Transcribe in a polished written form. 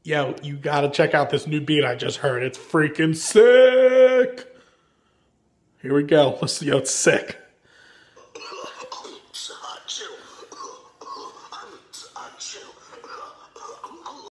Yo, you gotta check out this new beat I just heard. It's freaking sick. Here we go. Listen, yo, it's sick.